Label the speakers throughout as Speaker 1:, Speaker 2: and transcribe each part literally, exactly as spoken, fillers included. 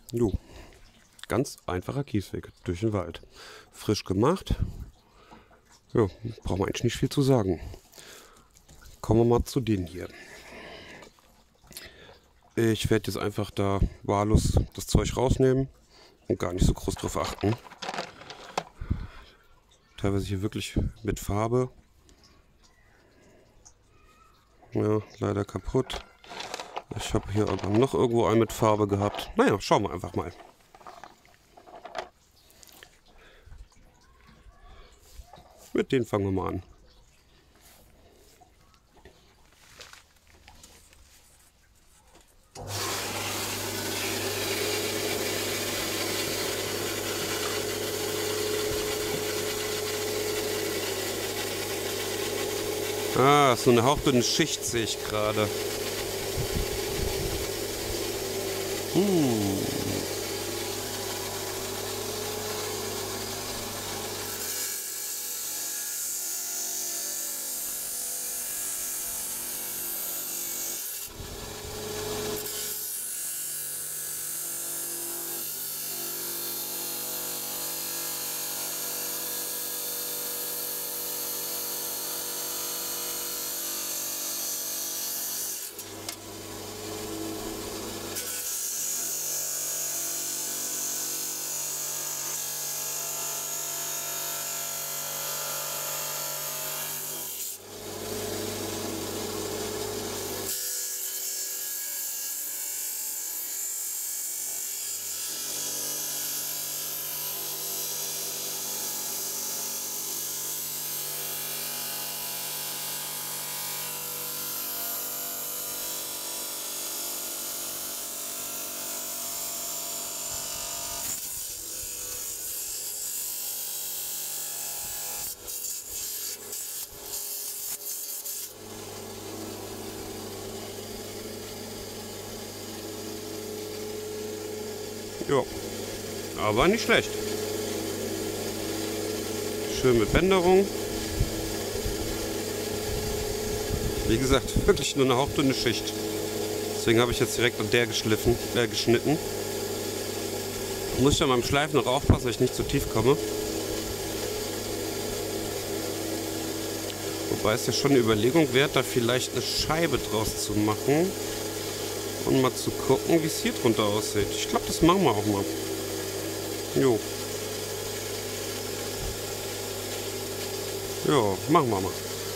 Speaker 1: Jo, ganz einfacher Kiesweg durch den Wald. Frisch gemacht. Ja, braucht man eigentlich nicht viel zu sagen. Kommen wir mal zu denen hier. Ich werde jetzt einfach da wahllos das Zeug rausnehmen und gar nicht so groß drauf achten. Teilweise hier wirklich mit Farbe. Ja, leider kaputt. Ich habe hier aber noch irgendwo einen mit Farbe gehabt. Naja, schauen wir einfach mal. Mit denen fangen wir mal an. Ah, so eine hauchdünne Schicht sehe ich gerade. Hm. Ja, aber nicht schlecht. Schön mit Bänderung. Wie gesagt, wirklich nur eine hauchdünne Schicht. Deswegen habe ich jetzt direkt an der geschliffen, äh, geschnitten. Muss ich ja beim Schleifen noch aufpassen, dass ich nicht zu tief komme. Wobei es ja schon eine Überlegung wert, da vielleicht eine Scheibe draus zu machen. Und mal zu gucken, wie es hier drunter aussieht. Ich glaube, das machen wir auch mal. Jo. Ja, machen wir mal.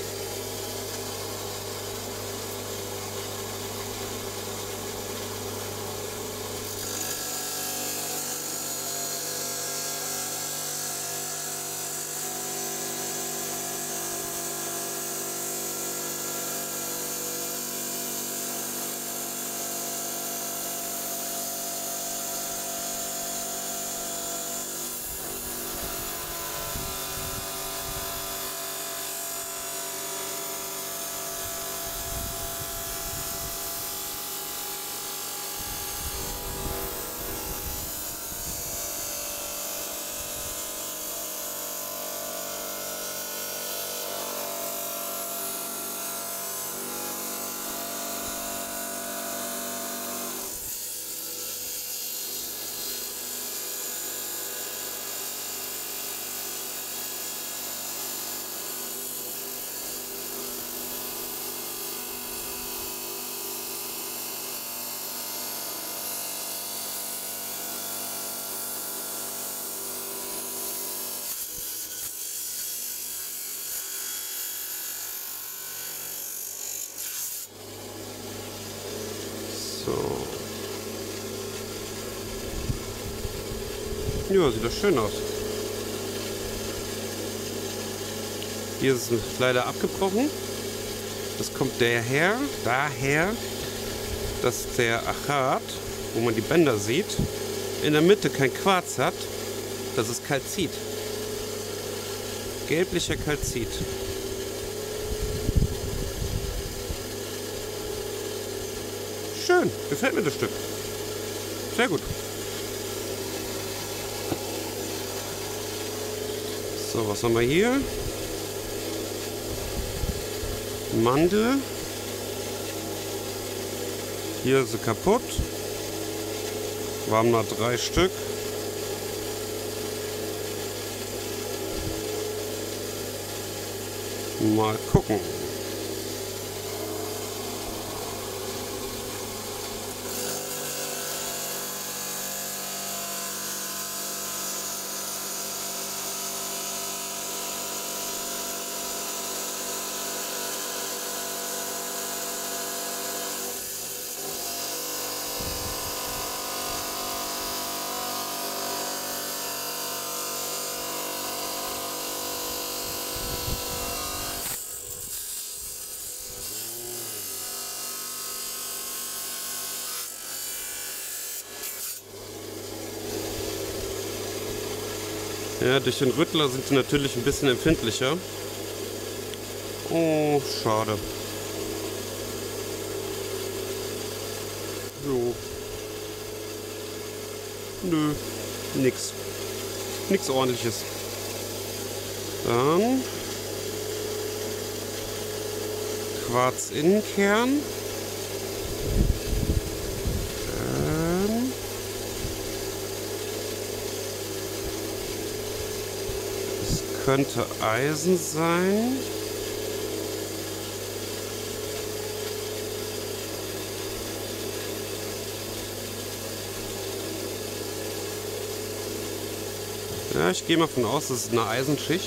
Speaker 1: So. Ja, sieht das schön aus. Hier ist es leider abgebrochen. Das kommt daher, daher, dass der Achat, wo man die Bänder sieht, in der Mitte kein Quarz hat. Das ist Calcit. Gelblicher Calcit. Schön, gefällt mir das Stück. Sehr gut. So, was haben wir hier? Mandel. Hier ist sie kaputt. Waren mal drei Stück. Mal gucken. Ja, durch den Rüttler sind sie natürlich ein bisschen empfindlicher. Oh, schade. So. Nö, nix. Nix Ordentliches. Dann Quarz-Innenkern. Könnte Eisen sein. Ja, ich gehe mal von aus, das ist eine Eisenschicht.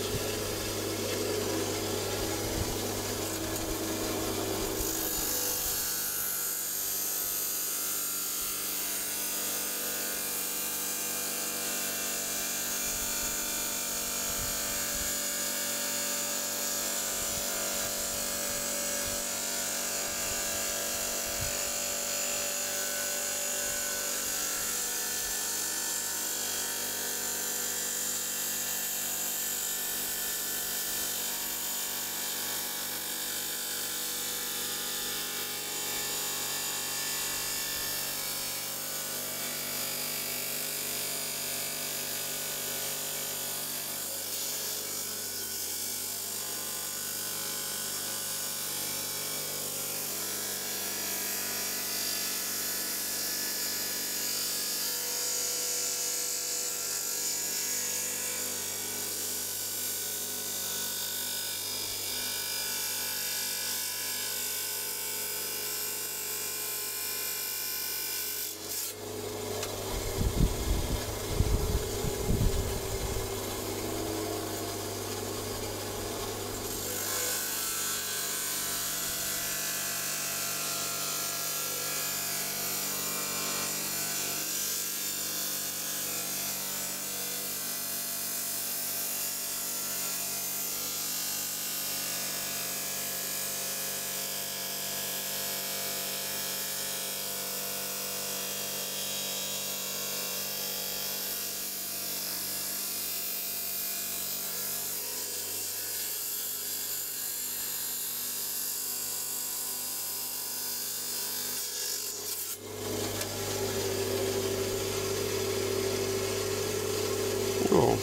Speaker 1: Oh.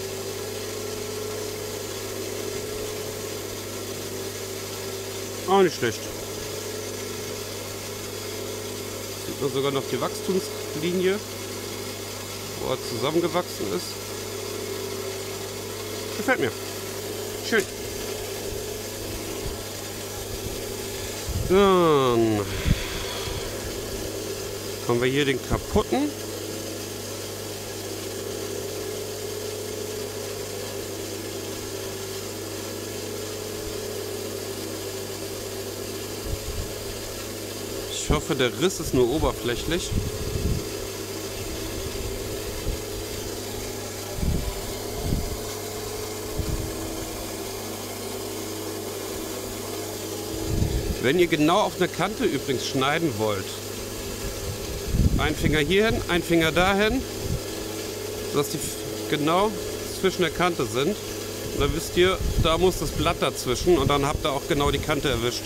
Speaker 1: Auch nicht schlecht. Sieht man sogar noch die Wachstumslinie, wo er zusammengewachsen ist. Gefällt mir. Schön. Dann haben wir hier den kaputten. Ich hoffe, der Riss ist nur oberflächlich. Wenn ihr genau auf eine Kante übrigens schneiden wollt, ein Finger hierhin, ein Finger dahin, sodass die genau zwischen der Kante sind. Und dann wisst ihr, da muss das Blatt dazwischen und dann habt ihr auch genau die Kante erwischt.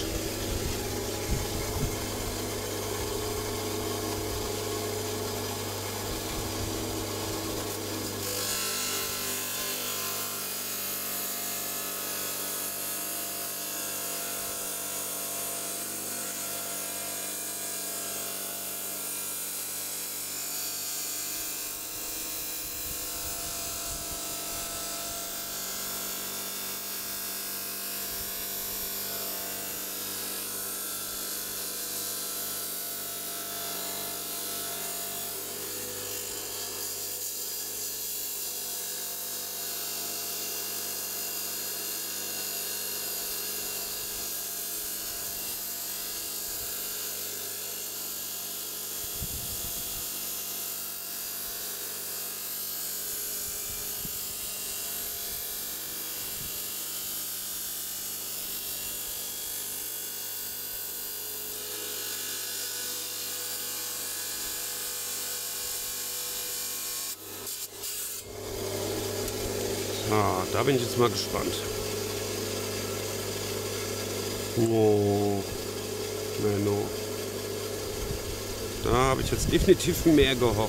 Speaker 1: Ah, da bin ich jetzt mal gespannt. Oh, Menno. Da habe ich jetzt definitiv mehr gehofft.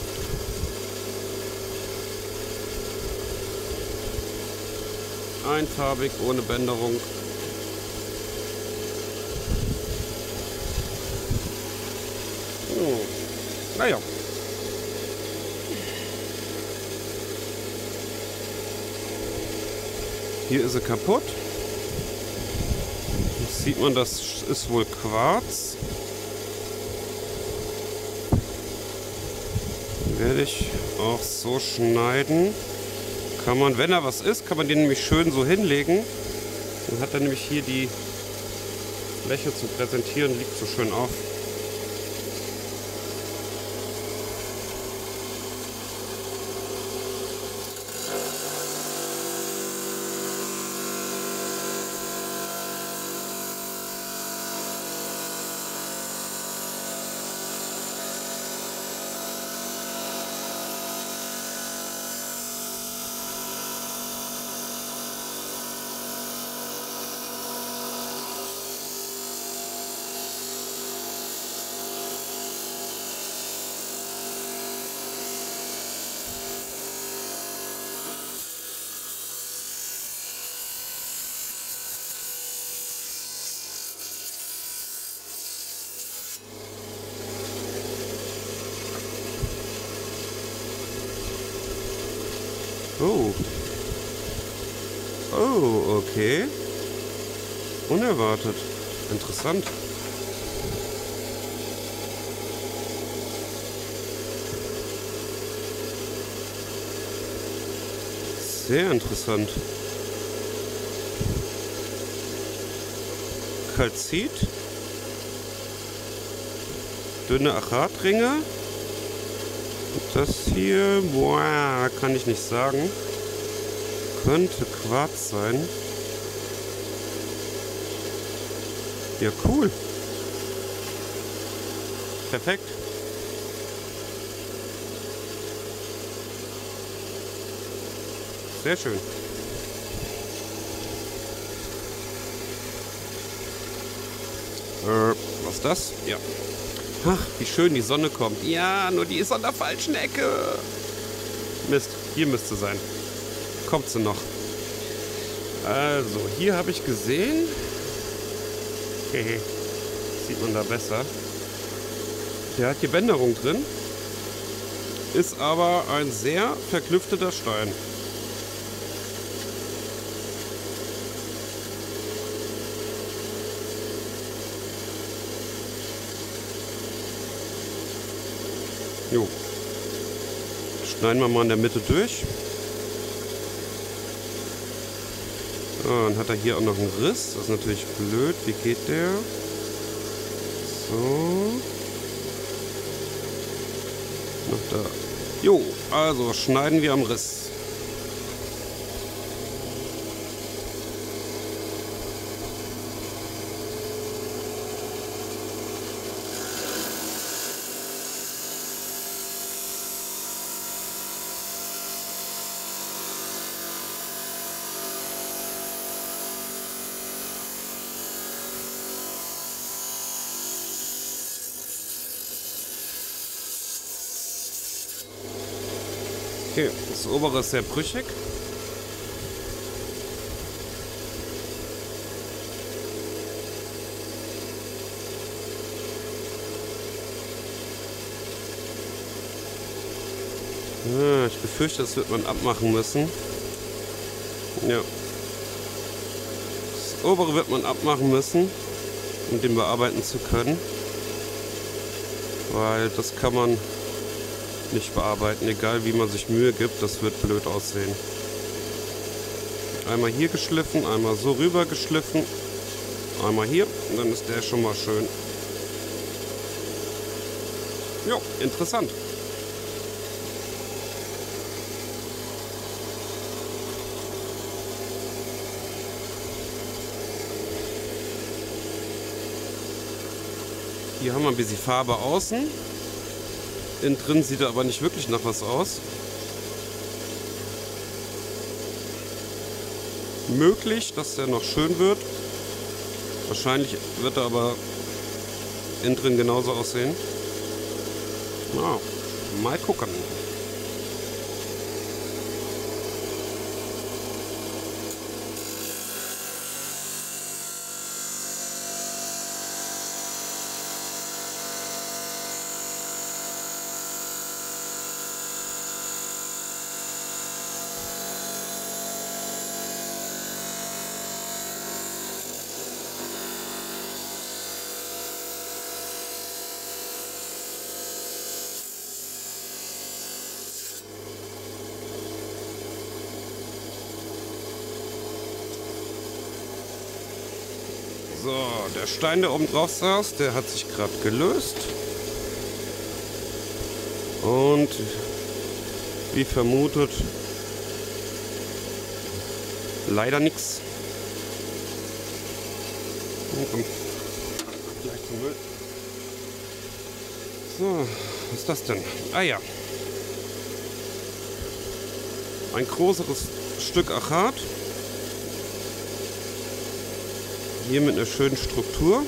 Speaker 1: Einfarbig, ohne Bänderung. Oh. Naja. Hier ist sie kaputt. Jetzt sieht man, das ist wohl Quarz. Werde ich auch so schneiden. Kann man, wenn da was ist, kann man den nämlich schön so hinlegen. Dann hat er nämlich hier die Fläche zu präsentieren, liegt so schön auf. Oh. Oh, okay. Unerwartet. Interessant. Sehr interessant. Kalzit. Dünne Achatringe. Das hier, boah, kann ich nicht sagen. Könnte Quarz sein. Ja, cool. Perfekt. Sehr schön. Äh, was ist das? Ja. Ach, wie schön die Sonne kommt. Ja, nur die ist an der falschen Ecke. Mist, hier müsste sein. Kommt sie noch. Also, hier habe ich gesehen. Hehe. Sieht man da besser. Der hat hier Bänderung drin. Ist aber ein sehr verklüfteter Stein. Jo. Schneiden wir mal in der Mitte durch. Ah, dann hat er hier auch noch einen Riss. Das ist natürlich blöd. Wie geht der? So. Noch da. Jo, also schneiden wir am Riss. Okay, das obere ist sehr brüchig. Ah, ich befürchte, das wird man abmachen müssen. Ja. Das obere wird man abmachen müssen, um den bearbeiten zu können. Weil das kann man nicht bearbeiten, egal wie man sich Mühe gibt, das wird blöd aussehen. Einmal hier geschliffen, einmal so rüber geschliffen, einmal hier und dann ist der schon mal schön. Jo, interessant. Hier haben wir ein bisschen Farbe außen. Innen drin sieht er aber nicht wirklich nach was aus. möglich, dass der noch schön wird. Wahrscheinlich wird er aber innen drin genauso aussehen. Na, mal gucken. So, der Stein, der oben drauf saß, der hat sich gerade gelöst. Und wie vermutet, leider nichts. Gleich zum Müll. So, was ist das denn? Ah ja. Ein größeres Stück Achat. Hier mit einer schönen Struktur.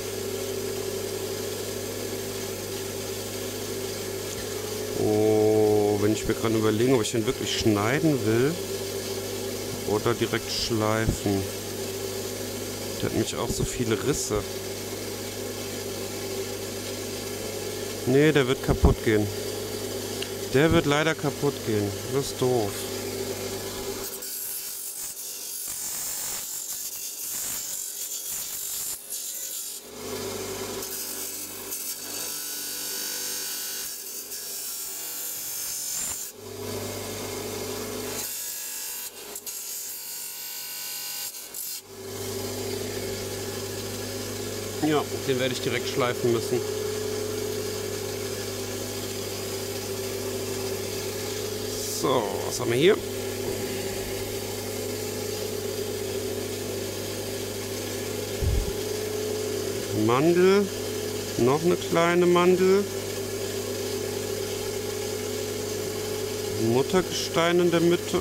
Speaker 1: Oh, wenn ich mir gerade überlege, ob ich den wirklich schneiden will oder direkt schleifen. Der hat nämlich auch so viele Risse. Nee, der wird kaputt gehen. Der wird leider kaputt gehen. Das ist doof. Ja, den werde ich direkt schleifen müssen. So, was haben wir hier? Mandel, noch eine kleine Mandel. Muttergestein in der Mitte.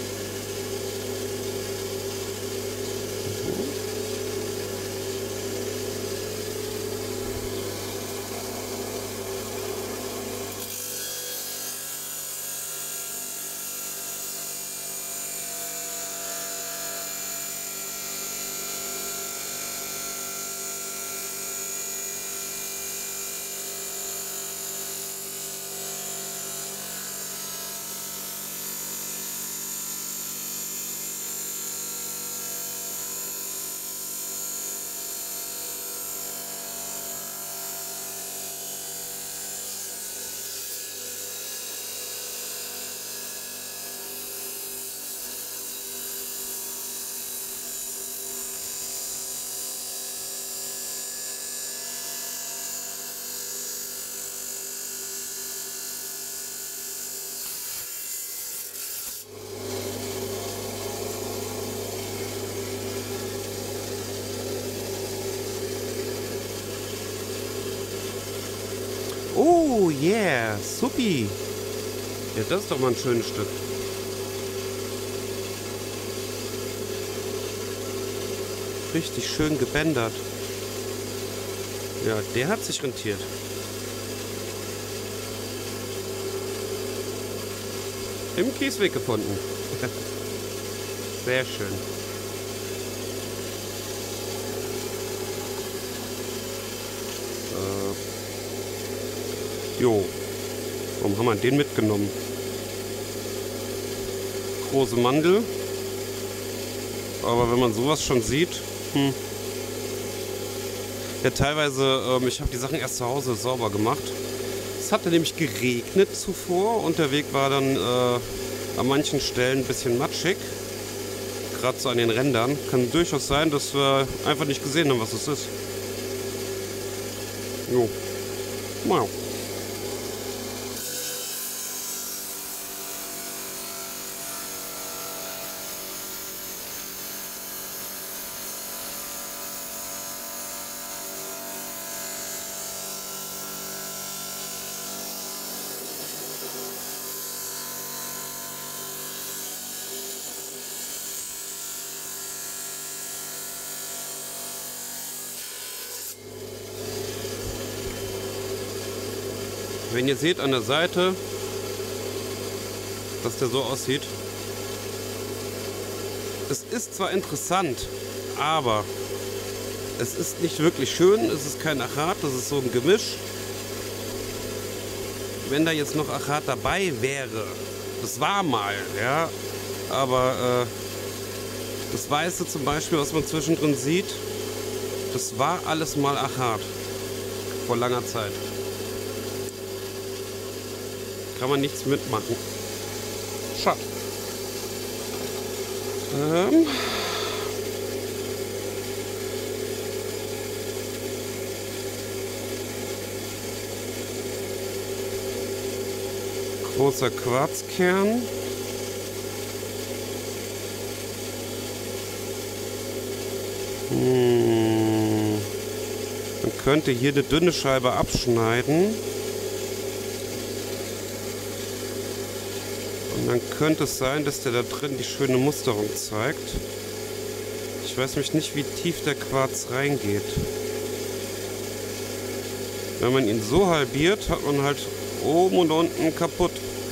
Speaker 1: Oh yeah, supi. Ja, das ist doch mal ein schönes Stück. Richtig schön gebändert. Ja, der hat sich rentiert. Im Kiesweg gefunden. Sehr schön. Jo, warum haben wir den mitgenommen? Große Mandel. Aber wenn man sowas schon sieht, hm. Ja, teilweise, ähm, ich habe die Sachen erst zu Hause sauber gemacht. Es hatte nämlich geregnet zuvor und der Weg war dann äh, an manchen Stellen ein bisschen matschig. Gerade so an den Rändern. Kann durchaus sein, dass wir einfach nicht gesehen haben, was es ist. Jo. Wow. Wenn ihr seht an der Seite, dass der so aussieht. Es ist zwar interessant, aber es ist nicht wirklich schön. Es ist kein Achat, das ist so ein Gemisch. Wenn da jetzt noch Achat dabei wäre, das war mal, ja, aber äh, das Weiße zum Beispiel, was man zwischendrin sieht, das war alles mal Achat vor langer Zeit. Kann man nichts mitmachen. Schade. Ähm. Großer Quarzkern. Hm. Man könnte hier eine dünne Scheibe abschneiden. Und dann könnte es sein, dass der da drin die schöne Musterung zeigt. Ich weiß nämlich nicht, wie tief der Quarz reingeht. Wenn man ihn so halbiert, hat man halt oben und unten kaputt.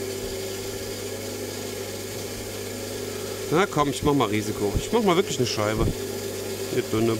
Speaker 1: Na komm, ich mach mal Risiko. Ich mach mal wirklich eine Scheibe. Eine dünne.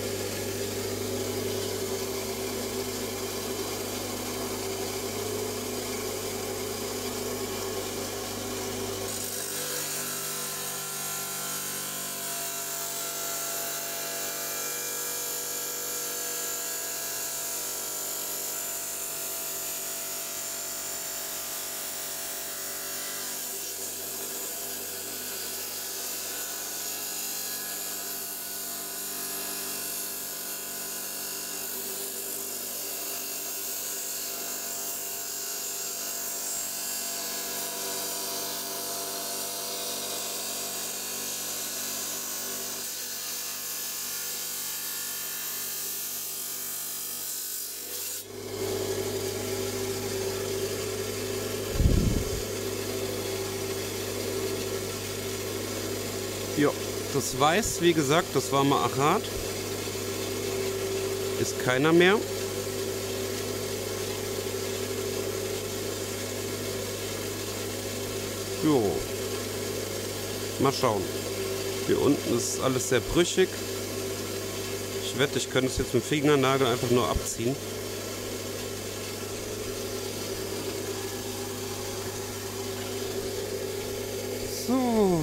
Speaker 1: Ja, das Weiß, wie gesagt, das war mal Achat. Ist keiner mehr. Jo. Mal schauen. Hier unten ist alles sehr brüchig. Ich wette, ich könnte es jetzt mit dem Fingernagel einfach nur abziehen. So.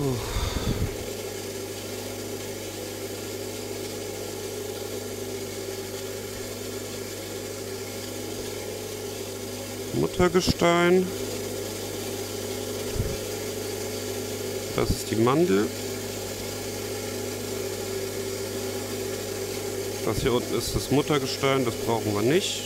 Speaker 1: Muttergestein. Das ist die Mandel. Das hier unten ist das Muttergestein, das brauchen wir nicht.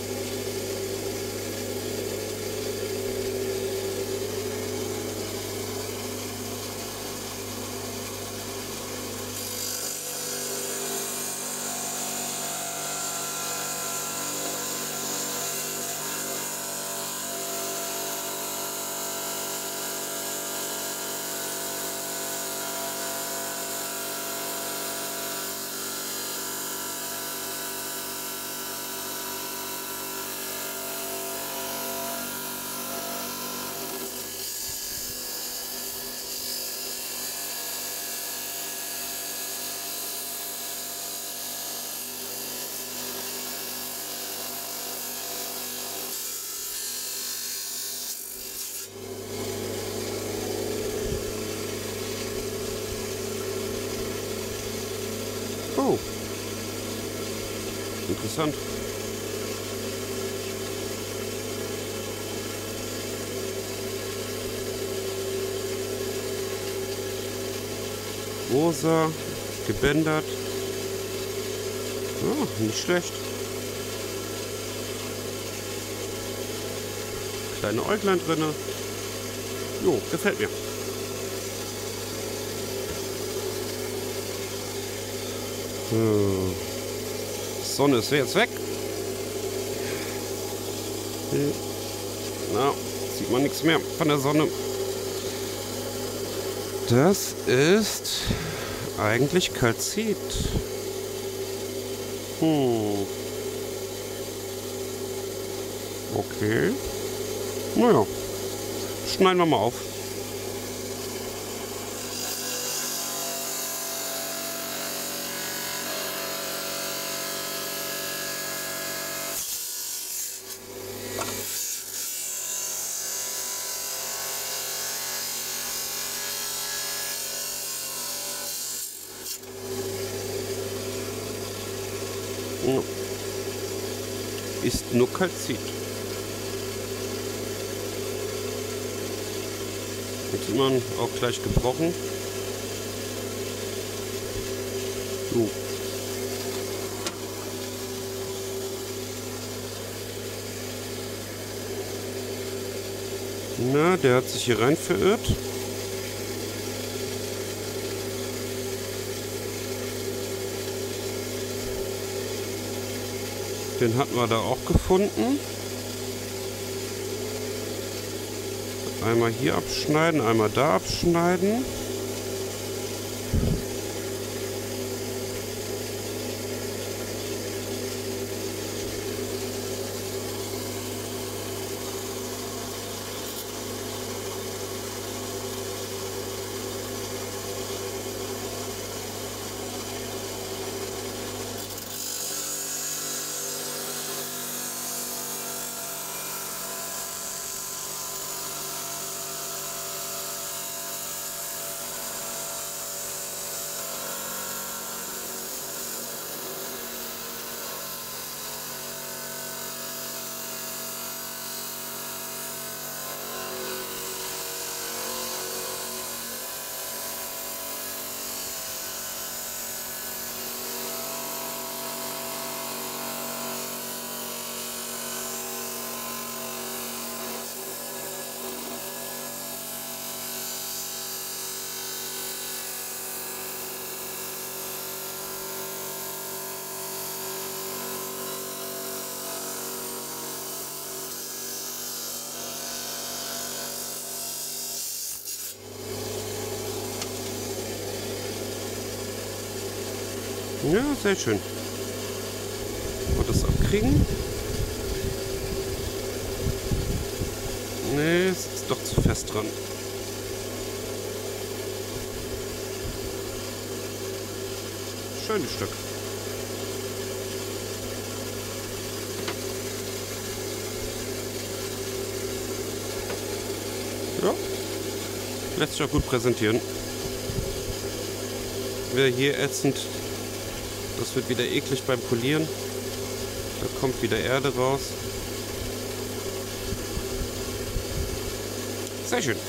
Speaker 1: Oh. Interessant. Rosa, gebändert. Oh, nicht schlecht. Kleine Äuglein drinne. Jo, gefällt mir. So. Sonne ist jetzt weg. Na, sieht man nichts mehr von der Sonne. Das ist eigentlich Kalzit. Hm. Okay. Naja, schneiden wir mal auf. Ja. Ist nur Kalzit. Jetzt sieht man auch gleich gebrochen. So. Na, der hat sich hier rein verirrt. Den hatten wir da auch gefunden. Einmal hier abschneiden, einmal da abschneiden. Ja, sehr schön. Mal das abkriegen. Nee, es ist doch zu fest dran. Schönes Stück. Ja, lässt sich auch gut präsentieren. Wäre hier ätzend. Das wird wieder eklig beim Polieren. Da kommt wieder Erde raus. Sehr schön.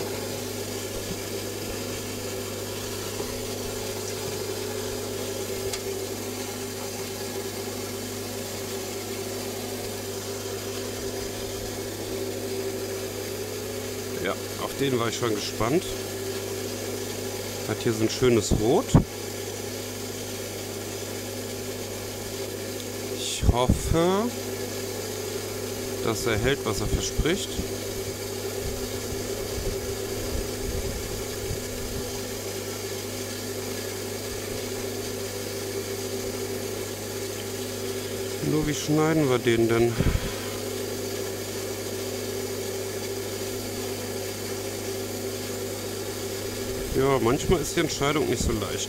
Speaker 1: Ja, auf den war ich schon gespannt. Hat hier so ein schönes Rot. Ich hoffe, dass er hält, was er verspricht. Nur wie schneiden wir den denn? Ja, manchmal ist die Entscheidung nicht so leicht.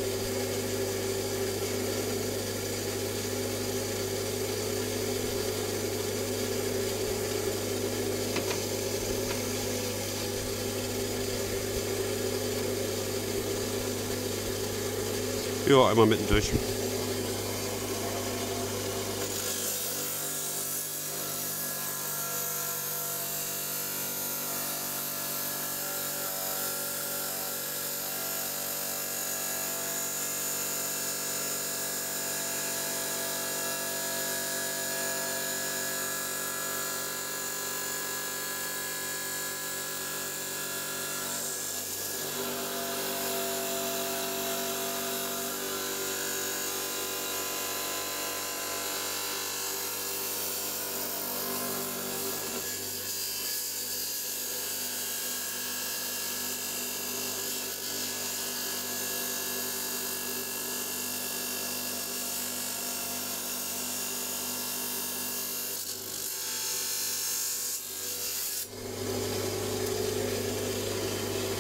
Speaker 1: Ja, einmal mittendurch.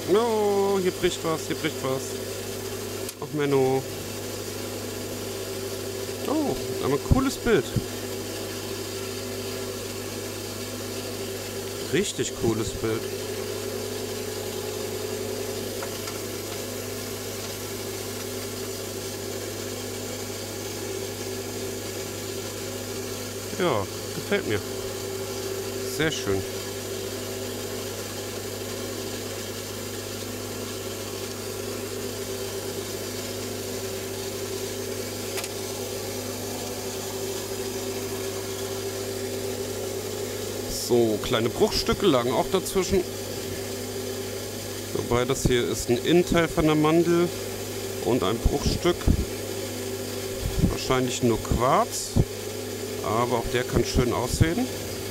Speaker 1: Oh, hier bricht was, hier bricht was. Ach, Menno. Oh, aber ein cooles Bild. Richtig cooles Bild. Ja, gefällt mir. Sehr schön. So, kleine Bruchstücke lagen auch dazwischen. Wobei das hier ist ein Innenteil von der Mandel und ein Bruchstück. Wahrscheinlich nur Quarz, aber auch der kann schön aussehen.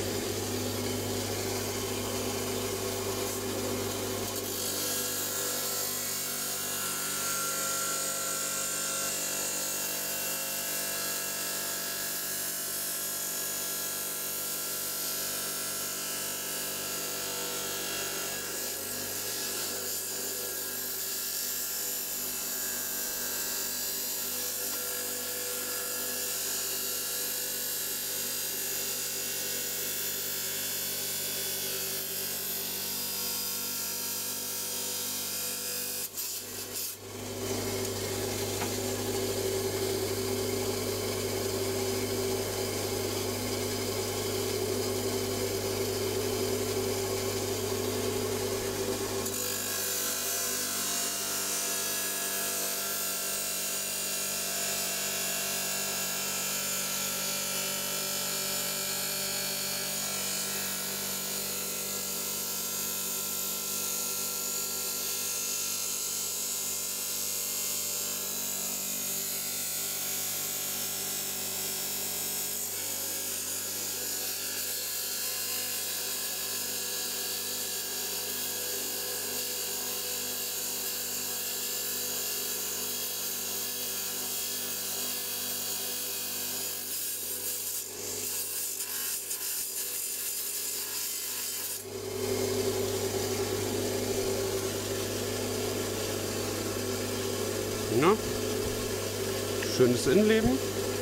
Speaker 1: Ja. Schönes Innenleben.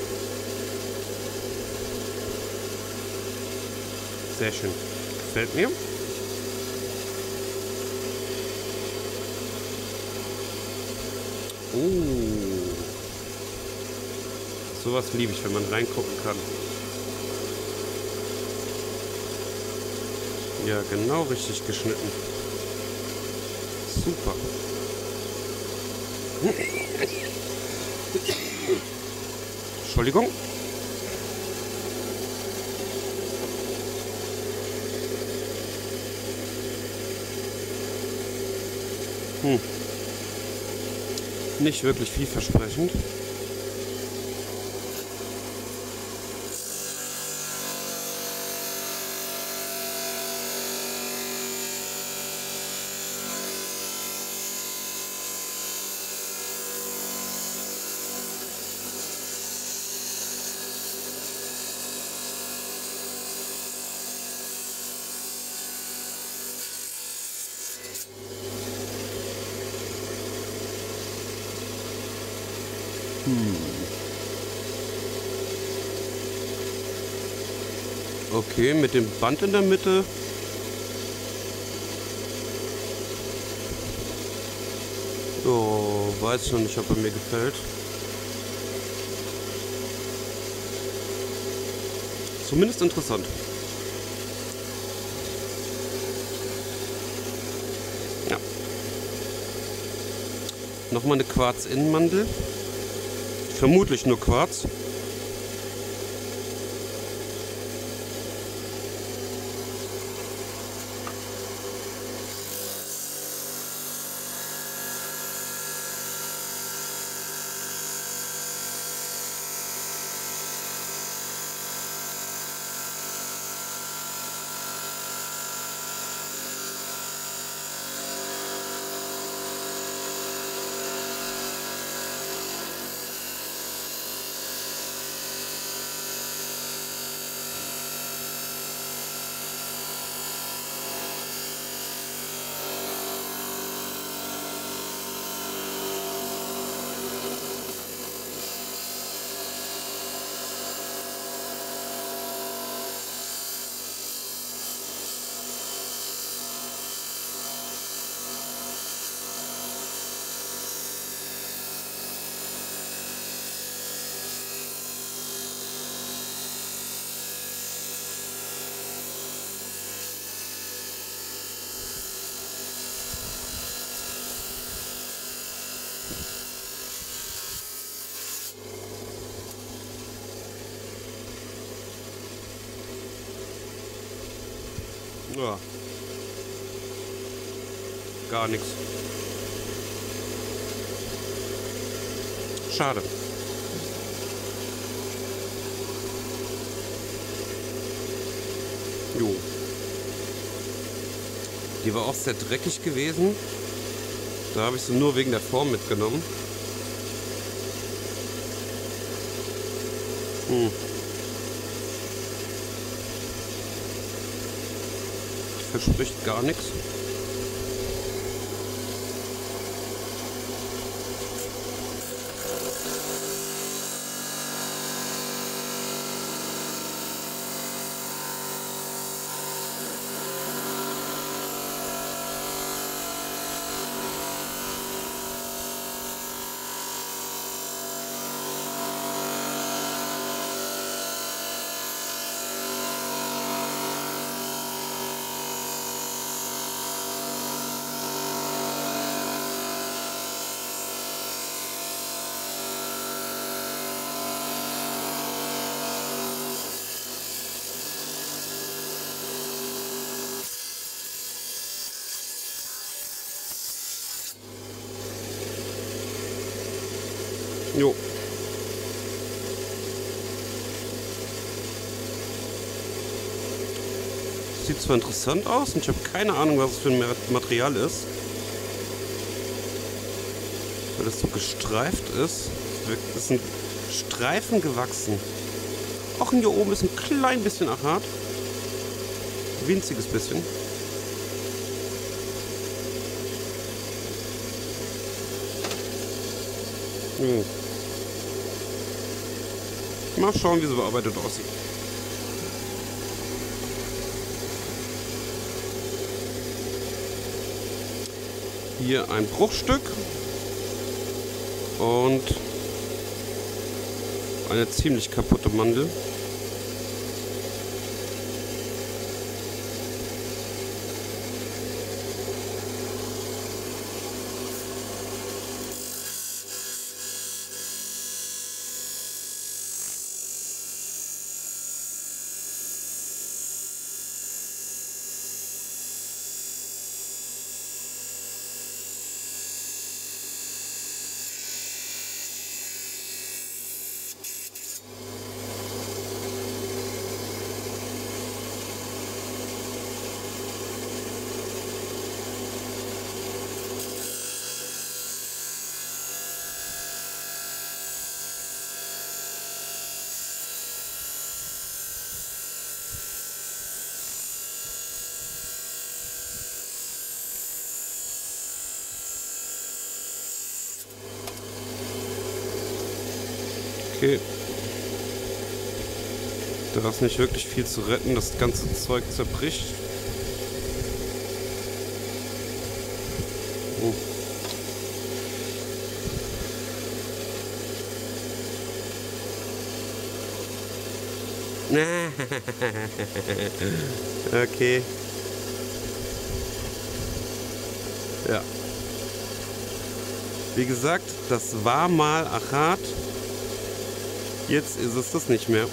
Speaker 1: Sehr schön. Gefällt mir. Oh. Sowas liebe ich, wenn man reingucken kann. Ja, genau richtig geschnitten. Super. Entschuldigung. Hm. Nicht wirklich vielversprechend. Hm. Okay, mit dem Band in der Mitte. Oh, weiß ich noch nicht, ob er mir gefällt. Zumindest interessant. Ja. Nochmal eine Quarz-Innenmandel. Vermutlich nur Quarz. Ja. Gar nichts. Schade. Jo. Die war auch sehr dreckig gewesen. Da habe ich sie nur wegen der Form mitgenommen. Hm. Verspricht gar nichts. Jo. Sieht zwar interessant aus und ich habe keine Ahnung, was es für ein Material ist. Weil das so gestreift ist. Es sind Streifen gewachsen. Auch hier oben ist ein klein bisschen Achat. Winziges bisschen. Hm. Mal schauen, wie sie bearbeitet aussieht. Hier ein Bruchstück und eine ziemlich kaputte Mandel. Okay. Da ist nicht wirklich viel zu retten, das ganze Zeug zerbricht. Oh. Okay. Ja. Wie gesagt, das war mal Achat. Jetzt ist es das nicht mehr.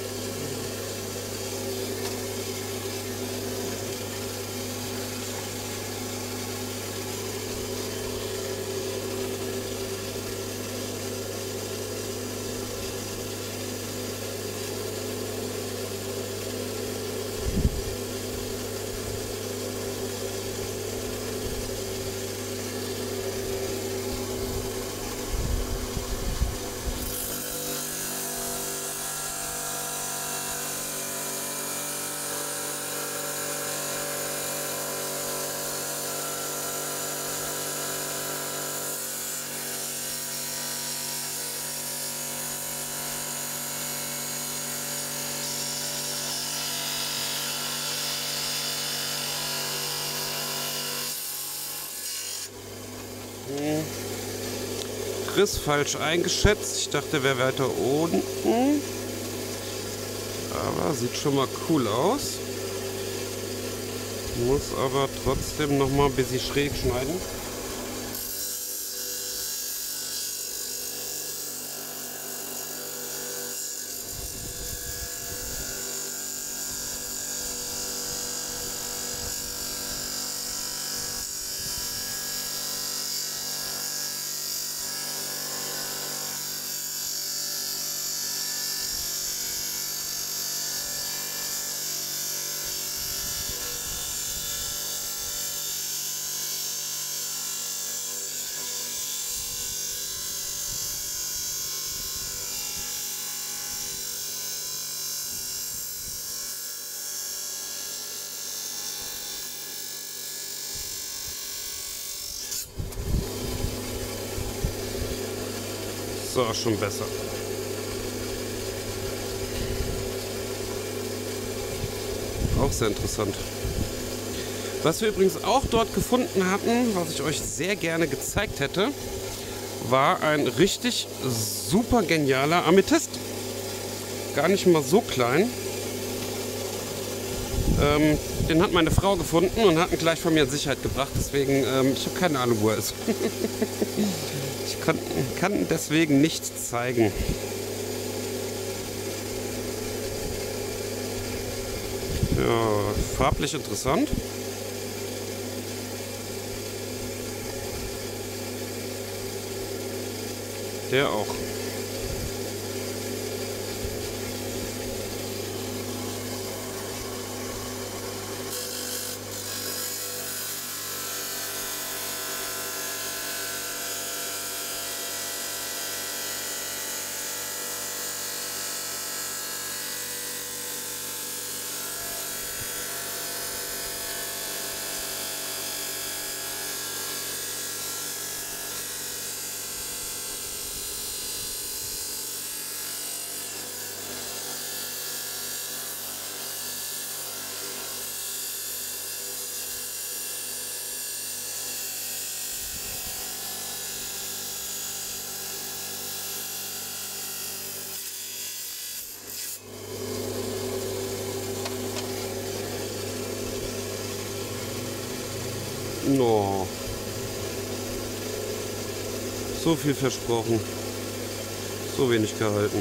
Speaker 1: Riss falsch eingeschätzt. Ich dachte, er wäre weiter unten. Aber sieht schon mal cool aus. Muss aber trotzdem noch mal ein bisschen schräg schneiden. So, schon besser. Auch sehr interessant. Was wir übrigens auch dort gefunden hatten, was ich euch sehr gerne gezeigt hätte, war ein richtig super genialer Amethyst. Gar nicht mal so klein. Ähm, den hat meine Frau gefunden und hat ihn gleich von mir in Sicherheit gebracht. Deswegen, ähm, ich habe keine Ahnung, wo er ist. Ich kann, kann deswegen nichts zeigen. Ja, farblich interessant. Der auch. No. So viel versprochen. So wenig gehalten.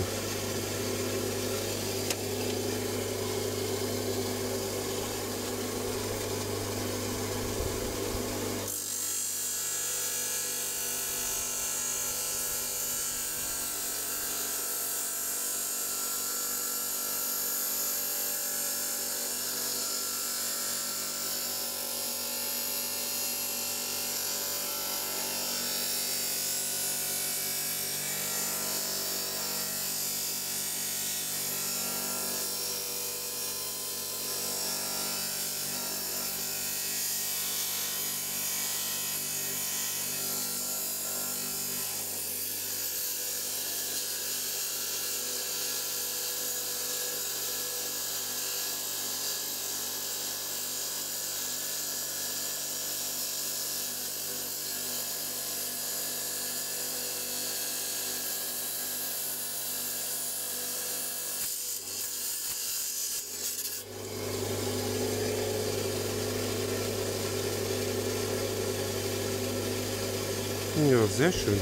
Speaker 1: Ja, sehr schön.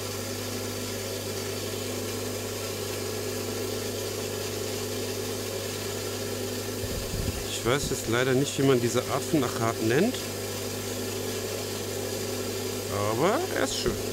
Speaker 1: Ich weiß jetzt leider nicht, wie man diese Art von Achat nennt. Aber er ist schön.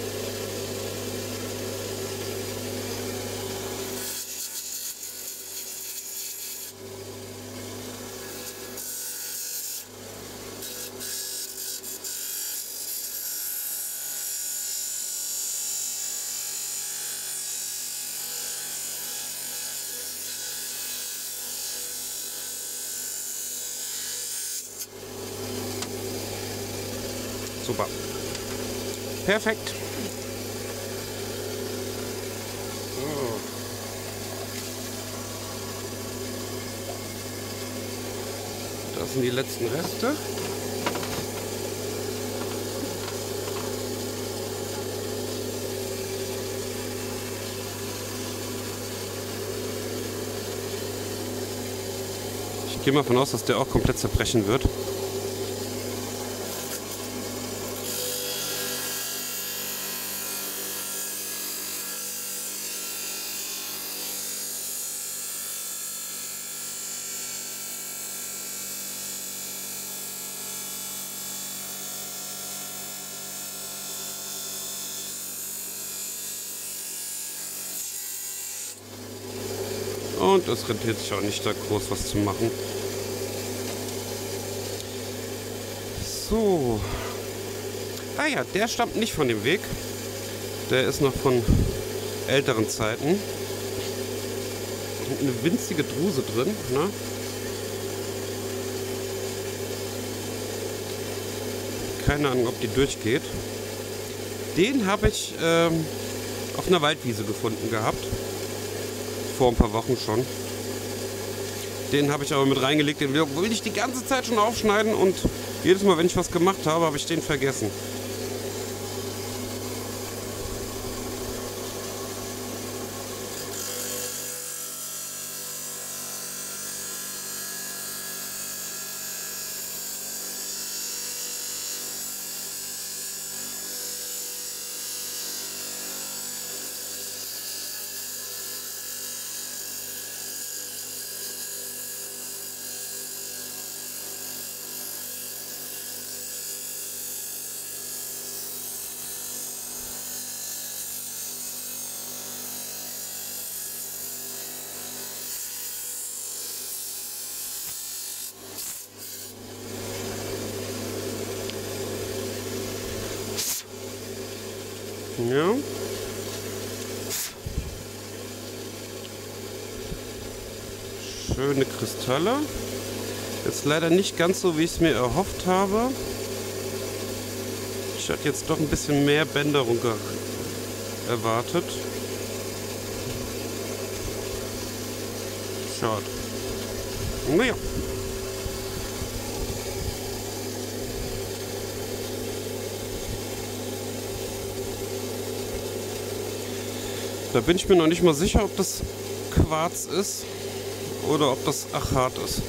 Speaker 1: Super. Perfekt. So. Das sind die letzten Reste. Ich gehe mal davon aus, dass der auch komplett zerbrechen wird. Und es rentiert sich auch nicht, da groß was zu machen. So. Ah ja, der stammt nicht von dem Weg. Der ist noch von älteren Zeiten. Eine winzige Druse drin, ne? Keine Ahnung, ob die durchgeht. Den habe ich ähm, auf einer Waldwiese gefunden gehabt. Vor ein paar Wochen schon. Den habe ich aber mit reingelegt. Den will ich die ganze Zeit schon aufschneiden und jedes Mal, wenn ich was gemacht habe, habe ich den vergessen. Ja. Schöne Kristalle. Ist leider nicht ganz so, wie ich es mir erhofft habe. Ich hatte jetzt doch ein bisschen mehr Bänderung erwartet. Schade. Naja. Da bin ich mir noch nicht mal sicher, ob das Quarz ist oder ob das Achat ist.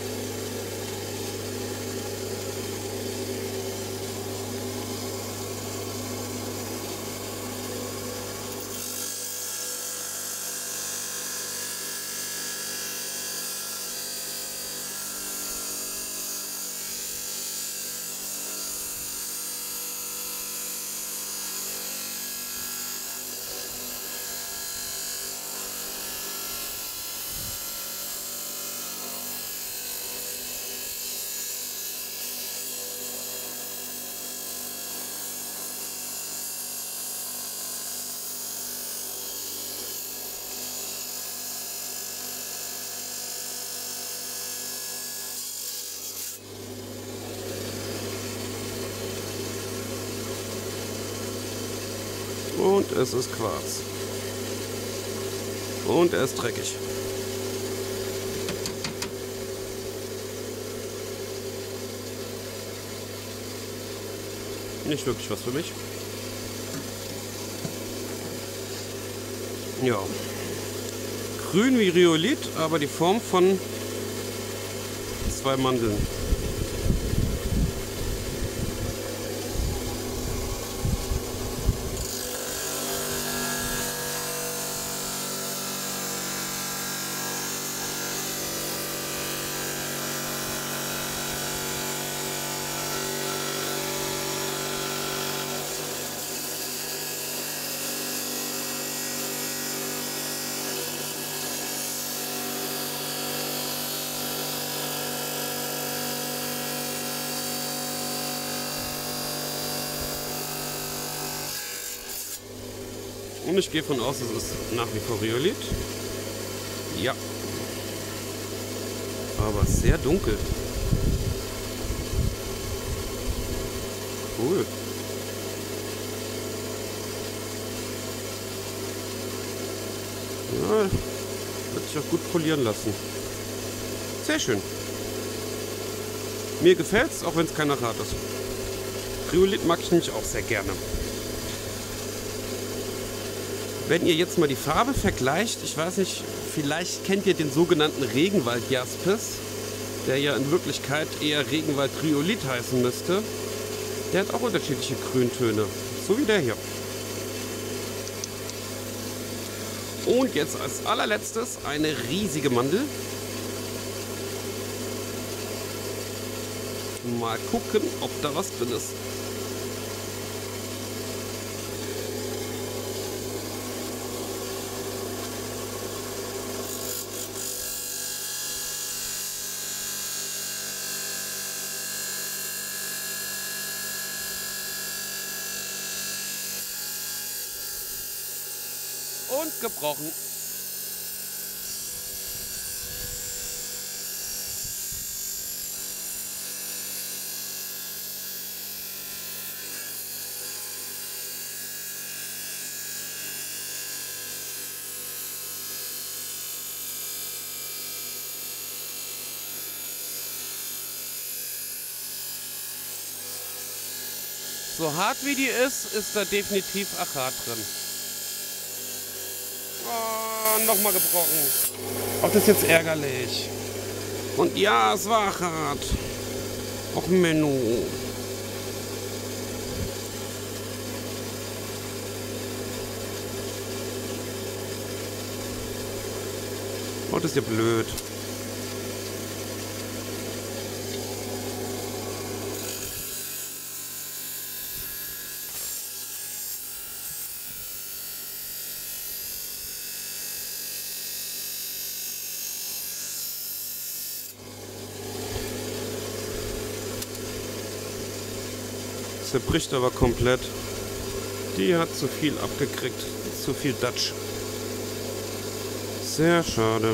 Speaker 1: Und es ist Quarz. Und er ist dreckig. Nicht wirklich was für mich. Ja. Grün wie Rhyolith, aber die Form von zwei Mandeln. Und ich gehe von aus, es ist nach wie vor Rhyolith. Ja. Aber sehr dunkel. Cool. Ja, wird sich auch gut polieren lassen. Sehr schön. Mir gefällt's, auch wenn es kein Achat ist. Rhyolith mag ich nämlich auch sehr gerne. Wenn ihr jetzt mal die Farbe vergleicht, ich weiß nicht, vielleicht kennt ihr den sogenannten Regenwald-Jaspis, der ja in Wirklichkeit eher Regenwald-Rhyolith heißen müsste. Der hat auch unterschiedliche Grüntöne, so wie der hier. Und jetzt als allerletztes eine riesige Mandel. Mal gucken, ob da was drin ist. Und gebrochen. So hart wie die ist, ist da definitiv Achat drin. Oh, nochmal gebrochen. Auch das ist jetzt ärgerlich. Und ja, es war Achat. Auch Menno. Oh, das ist ja blöd. Zerbricht aber komplett. Die hat zu viel abgekriegt. Zu viel Dutch. Sehr schade.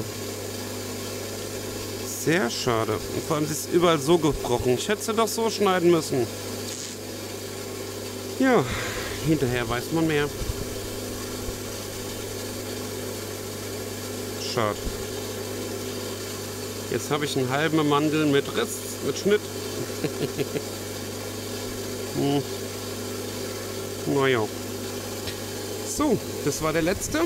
Speaker 1: Sehr schade. Und vor allem, sie ist überall so gebrochen. Ich hätte sie doch so schneiden müssen. Ja, hinterher weiß man mehr. Schade. Jetzt habe ich einen halben Mandel mit Riss, mit Schnitt. hm. Naja. So, das war der letzte.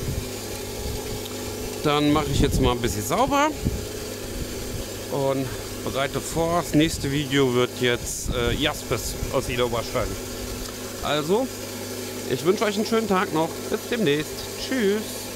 Speaker 1: Dann mache ich jetzt mal ein bisschen sauber und bereite vor. Das nächste Video wird jetzt äh, Jaspis aus Ida Oberstein. Also, ich wünsche euch einen schönen Tag noch. Bis demnächst. Tschüss.